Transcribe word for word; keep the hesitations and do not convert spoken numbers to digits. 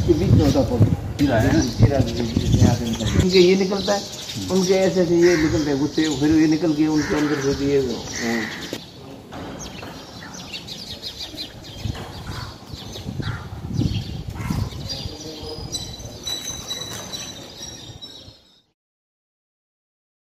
کے بیچ میں ہوتا پودا ان کے یہ نکلتا ہے، ان کے ایسے ایسے یہ نکلتے ہیں غصے، پھر یہ نکل کے ان کے اندر سے یہ